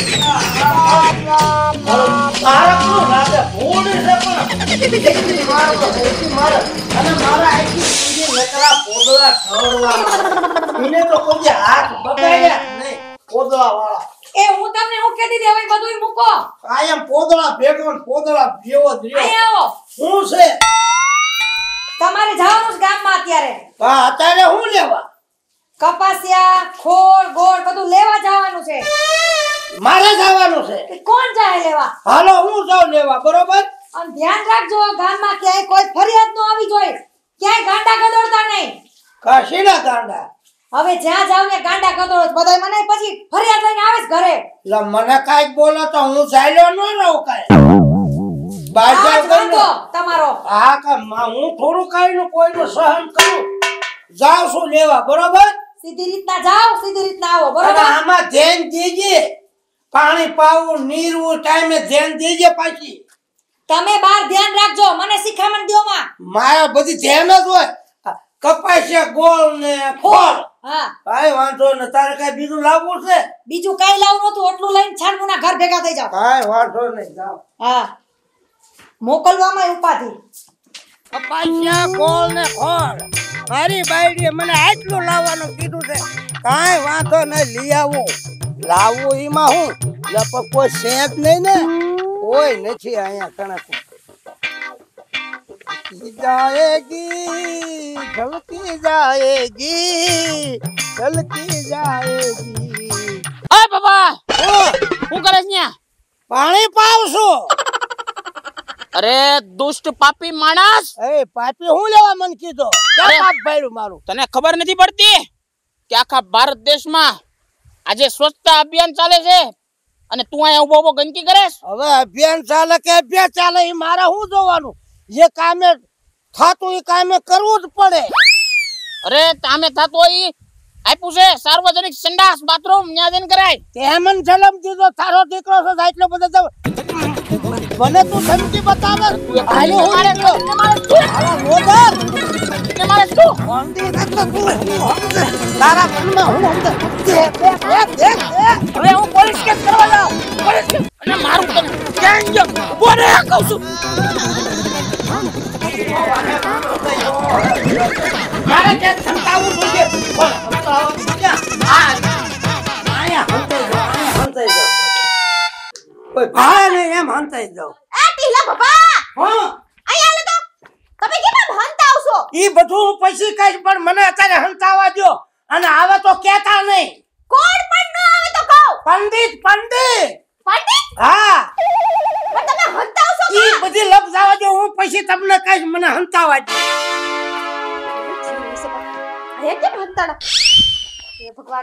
એ હું તમને હું કહેતી હતી હવે બધુંય મૂકો. કાયમ પોદળા ભેગો ને પોદળા જેવો જ રહ્યો. અહીંયા આવો. શું છે? તમારે જવાનું છે ગામમાં અત્યારે. હા અત્યારે હું લેવા? કપાસિયા, ખોળ, ગોળ બધું લેવા જવાનું છે. મારે જવાનું છે. કોણ જાય લેવા? હાલો હું જાઉં લેવા, બરોબર? અને ધ્યાન રાખજો ગામમાં ક્યાંય કોઈ ફરિયાદ ન આવી જોઈએ. ક્યાંય ગાંડા ગદોડતા નહીં. કાશીના ગાંડા. હવે જ્યાં જાવ ને ગાંડા ગદોડો બધાય મને પછી ફરિયાદ લઈને આવે છે ઘરે. લા મને કાઈ બોલો તો હું જાયલો ન રહું કાઈ. બાજા ગંદો તમારો. હા કે હું થોડું કાઈ નું કોઈનું સહન કરું. જાવ છું લેવા, બરોબર? સીધી રીતના જાવ, સીધી રીતના આવો, બરોબર? આમાં ધ્યાન દેજે. પાણી પાવું, નીરવું ટાઈમે ધ્યાન દેજે પાછી. તમે બાર ધ્યાન રાખજો, મને શિખામણ દ્યો માં. મારા બધી ધ્યાન જ હોય. કપાસિયા, ગોળ ને ખોળ. હા કાઈ વાંધો ને, તારે કઈ બીજું લાવવું છે? બીજું કઈ લાવવું નતું, એટલું લઈને છાનમુના ઘર ભેગા થઈ જાવ. કાઈ વાંધો નહીં, જાવ. હા મોકલવામાં ઉપાધિ. કપાસિયા, ગોળ ને ખોળ. મારી બાયડીએ મને આટલું લાવવાનું કીધું છે. કાઈ વાંધો નહીં, લઈ આવું. લાવવું એમાં હું લપક કોઈ છે જ નહીં ને, કોઈ નથી અહીંયા કણક. जाएगी ढलती जाएगी ढलती जाएगी। ઓય બાબા શું કરે છે? પાણી પાવશું. અરે દુષ્ટ પાપી માણસ, એ પાપી હું લેવા મન કીધો? ક્યાં પાપ ભાડ્યું મારું? તને ખબર નથી પડતી કે આખા ભારત દેશમાં આજે સ્વચ્છતા અભિયાન ચાલે છે અને તું અહીંયા ઉભો ઉભો ગંદકી કરેસ? હવે અભિયાન ચાલે કે અભિયાન ચાલે એ મારે શું જોવાનું? જે કામે થાતું એ કામે કરવું જ પડે. અરે તામે થાતો ઈ આપ્યું છે સાર્વજનિક સંડાસ બાથરૂમ, ન્યા જઈને કરાય. તે મન જલમ દીધો, તારો દીકરો છે એટલો બધો મને તું ધમકી બતાવે. હાલો હું મારે ગયો હાલો મોદર ને મારે શું હોંદી નતો તું તારા મનમાં હું અંદર હવે હું પોલીસ કેસ કરવા જાઉં. પોલીસ કેસ અને મારું તને ક્યાં ગયો ઉભો રે કહું છું. મારે કે સંતાવું જોઈએ બોલ સંતાવું ક્યાં આયા હંતાઈ જાવ કોઈ ભાઈ ને એમ હંતાઈ જાવ. એ ટીલા બાબા હા અહીંયા લે તો તમે કેમ હંતા આવશો? ઈ બધું હું પછી કઈશ પણ મને અત્યારે હંતાવા દો અને આવે તો કહેતા નહીં. કોણ પણ ન આવે તો કહો. પંડિત પંડિત પંડિત હા પણ તમે હંતા આવશો ઈ બધી લપ જાવા દો, હું પછી તમને કઈશ મને હંતાવા દો. હે કેમ હંતાડા? હે ભગવાન.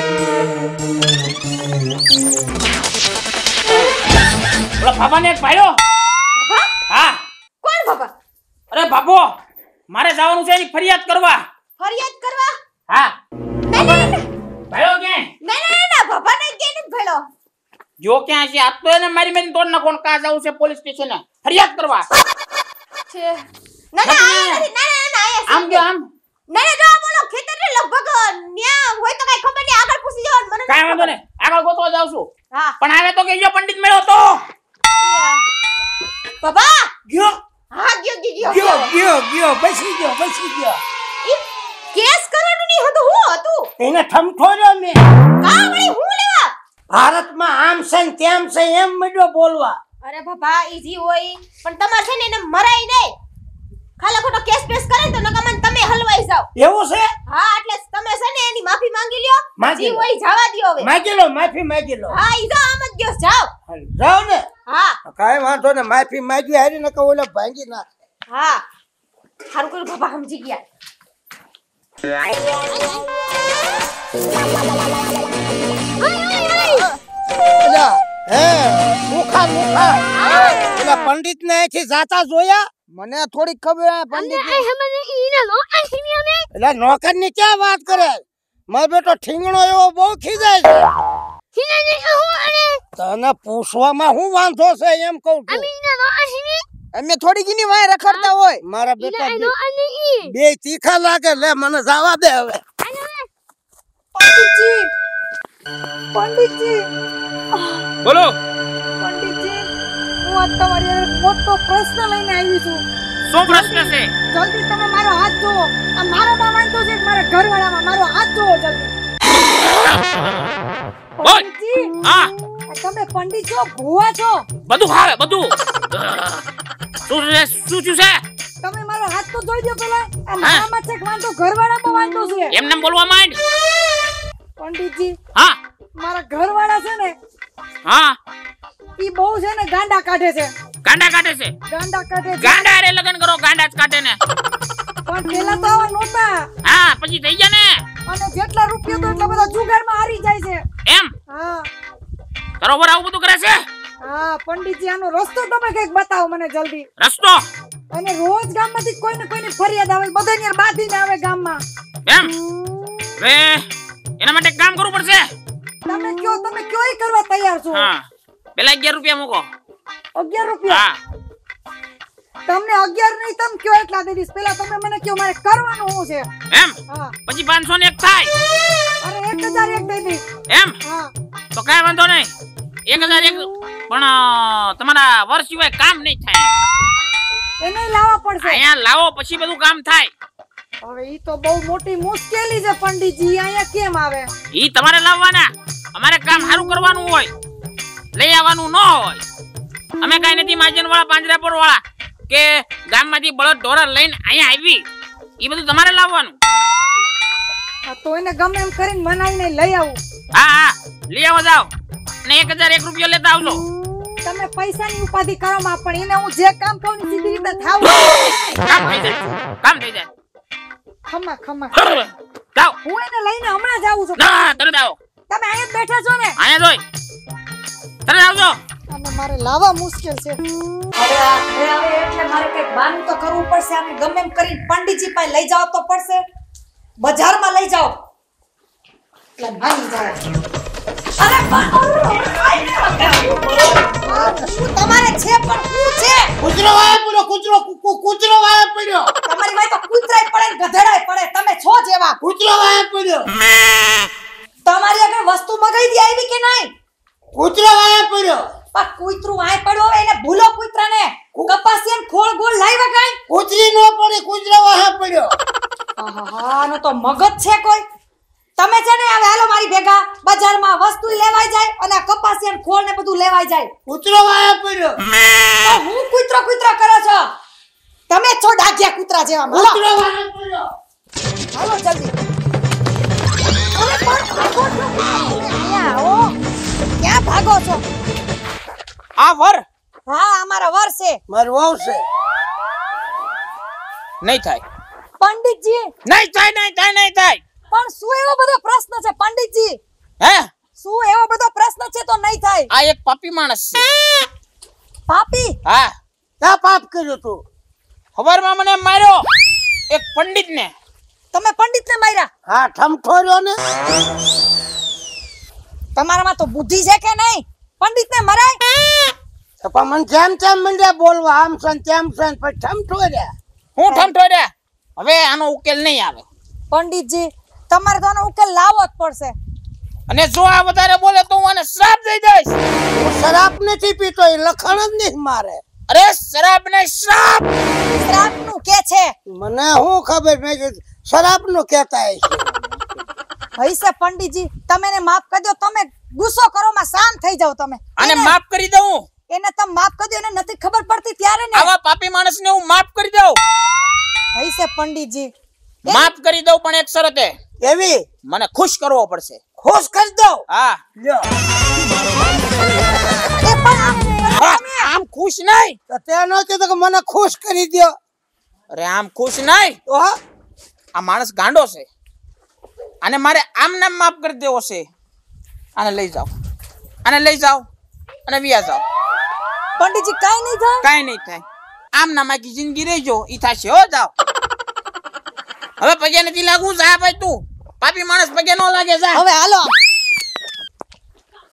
ઓલા બાબાને એક પાડ્યો. બાબા હા કોણ બાબા? અરે બાબો મારે જવાનું છે એની ફરિયાદ કરવા. ફરિયાદ કરવા? હા ના ના ના ભાડો ક્યાં? ના બાબા ને કેને ભેળો? જો ક્યાં છે આપ તો એને મારી મેં તોડ નાખો ને કા જાવું છે પોલીસ સ્ટેશને ફરિયાદ કરવા. છે ના ના આયા નથી. ના આયા આમ જો આમ ના જો બોલો ખેતર ને લગભગ ન્યા હોય તો કઈ ખબર નહીં, આગળ પૂછી જવાનું મને. કાઈ વાંધો નહીં, આગળ ગોતવા જાવ છું. હા પણ આવે તો કે જો પંડિત મેળો તો બાબા ગયો હા ગયો બેસી ગયો. ઈ કેસ કરવાનું નહીં હતું, હું હતું એને ઠમઠોર્યો મેં. કા વળી હું લેવા? ભારતમાં આમ છે ને તેમ છે એમ મળ્યો બોલવા. અરે બાબા ઈજી હોય પણ તમાર છે ને એને મરાય નહીં. ખાલી ખોટો કેસ પેસ કરે તો નકામન તમે હલવાઈ જાવ. એવું છે? હા એટલે તમે છે ને એની માફી માંગી લ્યો. માંગી જી લો. હોય જવા દ્યો હવે. માફી માંગી લો. હા ઈ જો આમ જ ગયો જાવ. જાઓ ને. હા કાઈ વાંધો ને, માફી માંગી હારી ને કે ઓલા ભાંગી નાખ. હા હારું કર્યું બાબા સમજી ગયા. એલા હે મુખા એલા પંડિત ને અહીંથી જાતા જોયા? મને થોડી ખબર હે પંડિત એલા નોકર ની ક્યાં વાત કરે? મારો બેટો ઠીંગણો એવો બહુ ખીજાય છે. તને પૂછવામાં હું વાંધો છે એમ કહું છું. અમે થોડી ઘણી વાય રખડતા હોય. મારા બેટા બે તીખા લાગે. લે મને જવા દે હવે. પંડિતજી બોલો. પંડિતજી હું આજ તમારી આગળ મોટો પ્રશ્ન લઈને આવી છું. શું પ્રશ્ન છે? જલ્દી તમે મારો હાથ જુઓ. આ મારામાં વાંધો છે કે મારા ઘરવાળામાં? મારો હાથ જુઓ જલ્દી. બોલ. પંડિતજી હા, તમે પંડિત છો ભુવા છો? બધું ખાવે બધું. શું છે? શું થયું છે? તમે મારો હાથ તો જોઈ દો પેલા. આ મારામાં છે કે વાંધો ઘરવાળામાં વાંધો છે? એમને બોલવા માંડ. પંડિતજી હા મારા ઘરવાળા છે ને હા, ઈ બહુ છે ને ગાંડા કાઢે છે. ગાંડા કાઢે છે. ગાંડા કાઢે છે. ગાંડા રે લગન કરો, ગાંડા જ કાઢે ને. પણ પેલા તો આવા નહોતા. હા, પછી થઈ ગયા ને. અને જેટલા રૂપિયા તો એટલા બધા જુગારમાં હારી જાય છે. એમ હા બરોબર આવું બધું કરે છે. હા પંડિતજી આનો રસ્તો તમે કઈક બતાવો મને જલ્દી. રસ્તો અને રોજ ગામમાંથી કોઈને કોઈની ફરિયાદ આવે, બધાને યાર બાંધીને આવે ગામમાં. એમ હવે એના માટે એક કામ કરવું પડશે. તમે કયો ઈ કરવા તૈયાર છો? હા, પેલા 11 રૂપિયા મૂકો. 11 રૂપિયા? હા, તમને 11 નહીં, તમે કયો એટલા દઈ દઈશ. પેલા તમે મને કયો મારે કરવાનું શું છે? એમ હા પછી 500 ને એક થાય. અરે 1001 દઈ દઈશ. એમ હા તો કાંઈ વાંધો નહીં. 1001 પણ તમારા વર્ષ સિવાય કામ નહીં થાય. એને લાવવા પડશે. અહીંયા લાવો પછી બધું કામ થાય. હવે ઈ તો બહુ મોટી મુશ્કેલી છે પંડિતજી. અહીંયા કેમ આવે? ઈ તમારે લાવવાના. અમારે કામ સારું કરવાનું હોય, લઈ આવવાનું ન હોય. અમે કાંઈ નથી માજન વાળા, પાંજરાપોર વાળા કે ગામમાંથી બળદ ઢોરા લઈને અહીંયા આવી. ઈ બધું તમારે લાવવાનું. હા તો એને ગમે એમ કરીને મનાવીને લઈ આવું. હા હા, લઈ આવો જાઓ ને 1001 રૂપિયા લેતા આવજો. તમે પૈસાની ઉપાધિ કરો માં, પણ એને હું જે કામ કહું ને સીધી રીતે થાવ. કામ થઈ જાય, કામ થઈ જાય. ખમા ખમા જાઓ. હું એને લઈને હમણાં જ આવું છું. ના, તરત આવો. તમે અહીંયા જ બેઠા છો ને? અહીંયા જોઈ તરત આવજો. અને મારે લાવવા મુશ્કેલ છે. હવે આ ઘરે આવે એટલે મારે કઈક બાનું તો કરવું પડશે. આને ગમે એમ કરીને પંડિતજી પાસે લઈ જાવ તો પડશે. બજારમાં લઈ જાઓ એટલે માની જાય. અરે તમારે છે પણ શું છે? કૂતરો વાયા પડ્યો, કૂતરો વાયા પડ્યો. તમારી વાય તો કૂતરાય પડે ને ગધેડાય પડે. તમે છો જેવા. કૂતરો વાયા પડ્યો. તમારી આગળ વસ્તુ મગાઈ દી આવી કે નહીં? કૂતરો વાયા પડ્યો. પણ કૂતરું આય પડ્યો હવે એને ભૂલો કૂતરાને. કપાસિયન ખોળ ગોળ લાવ્યા કાઈ? કૂતરી નો પડી, કૂતરો વાયા પડ્યો. આહાહા, આનો તો મગજ છે કોઈ. તમે છે ને હવે હાલો મારી ભેગા બજારમાં વસ્તુ લેવાઈ જાય અને આ કપાસિયન ખોળ ને બધું લેવાઈ જાય. કૂતરો વાયા પડ્યો. તો હું કૂતરો કરો છો? તમે છો ડાઘિયા કૂતરા જેવા. હાલો કૂતરો વાયા પડ્યો. હાલો જલ્દી. અરે પણ ભાગો છો. અહીંયા આવો. ક્યાં ભાગો છો? આ વર હા અમારા વર છે. મારું વહુ છે. નહીં થાય, પંડિતજી નહીં થાય, નહીં થાય, નહીં થાય. પણ શું એવો બધો પ્રશ્ન છે પંડિતજી? હે, શું એવો બધો પ્રશ્ન છે તો નહીં થાય? આ એક પાપી માણસ છે. પાપી? હા, ક્યાં પાપ કર્યું તું? ખબરમાં મને માર્યો એક પંડિત ને. તમે પંડિતને માર્યા? હા, ઠમઠોર્યો ને. તમારામાં તો બુદ્ધિ છે કે નહીં? પંડિતને મરાય? તો પણ મને જેમ મંડ્યા બોલવા, આમ છે ને તેમ છે ને પછી ઠમઠોર્યા. હું ઠમઠોર્યા. હવે આનો ઉકેલ નહીં આવે. પંડિતજી તમારે તો આનો ઉકેલ લાવવો જ પડશે. અને જો આ વધારે બોલે તો હું આને શ્રાપ દઈ દઈશ. હું શરાબ નથી પીતો, એ લખણ જ નહીં મારે. અરે શરાબ ને શ્રાપ. શ્રાપનું કે છે? મને શું ખબર, મેં કીધું શરાબનું કહેતા હૈસે પંડિતજી તમે એને માફ કરી દો. તમે ગુસ્સો કરો માં શાંત થઈ જાવ. તમે આને માફ કરી દઉં. એને તમે માફ કરી દો. એને નથી ખબર પડતી ત્યારે ને. આવા પાપી માણસને હું માફ કરી દઉં. હૈસે પંડિતજી માફ કરી દઉં પણ એક શરતે. એવી મને ખુશ કરવો પડશે. ખુશ કરી દઉં. હા, લ્યો. એ પણ આમ ખુશ નહીં. તો તે ન કીધું કે મને ખુશ કરી દો. અરે આમ ખુશ નહીં. તો આ માણસ ગાંડો છે. આને મારે આમ નામ માફ કરી દેવો છે. આને લઈ જાઓ, આને લઈ જાઓ અને વિયા જાઓ. પંડિતજી કાઈ નહીં થાય? કાઈ નહીં થાય. આમ નામ આખી જિંદગી રહેજો ઈ થાશે. હો જાઓ. હવે પગે નથી લાગવું. જા ભાઈ તું. પાપી માણસ પગે ન લાગે. જા. હવે હાલો.